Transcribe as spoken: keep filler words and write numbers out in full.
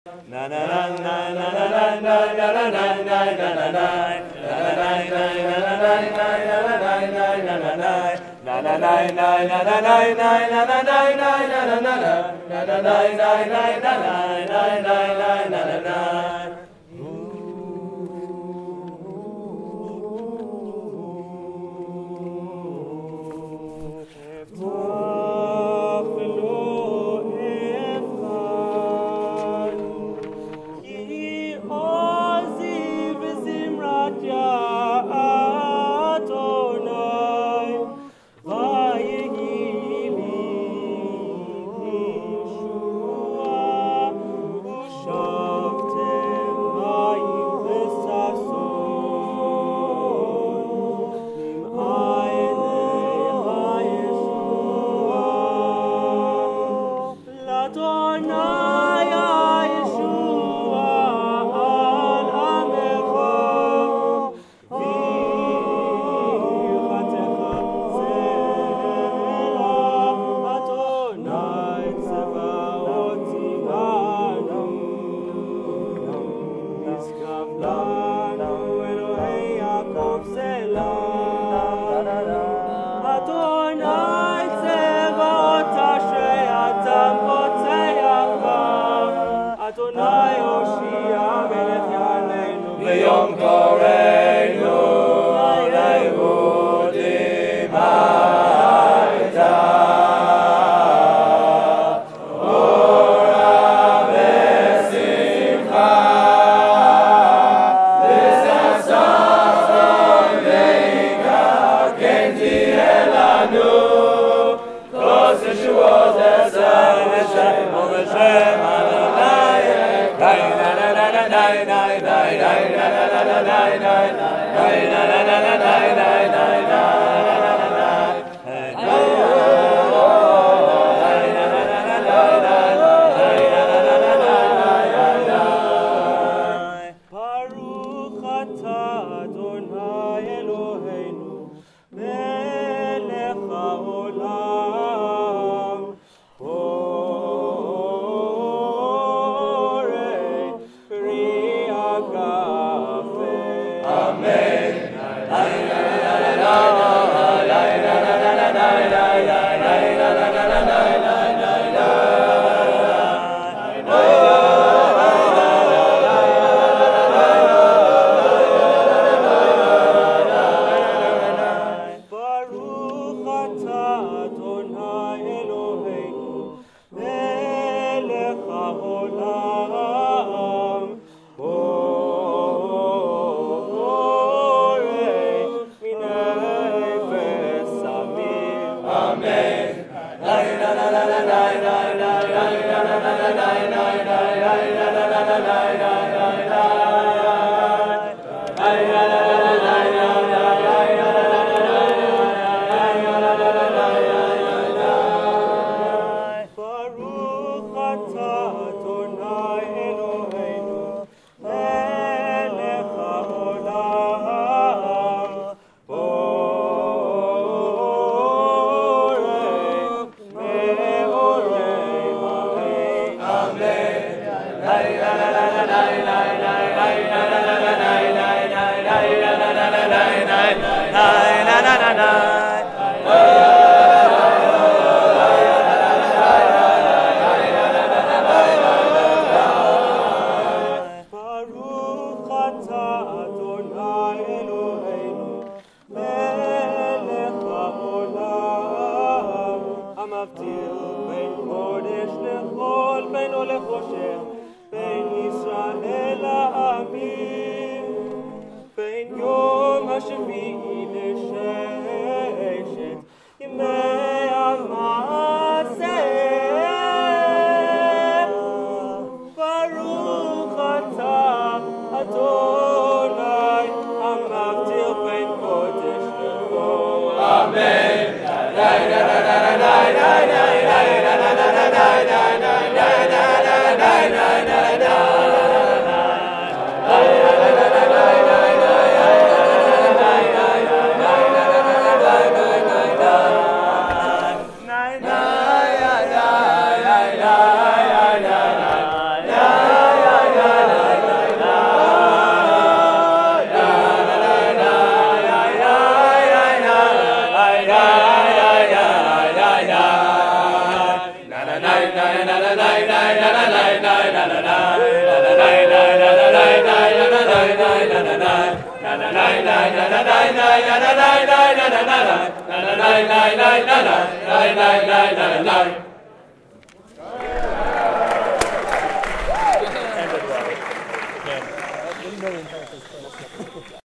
Na na na na na na na na na na na na na na Yom Koreinu Levudim Hayta Ora Vesimcha V'sasson Veika Kenti Elanu Kos Yeshuot Esai V'Shem V'Shem Adonai Dai na na na na dai dai dai dai Baruch atah Adonai Eloheinu melech haolam borei pri hagafen. Amen. בין יום השביעי לשם Ended well. Yeah.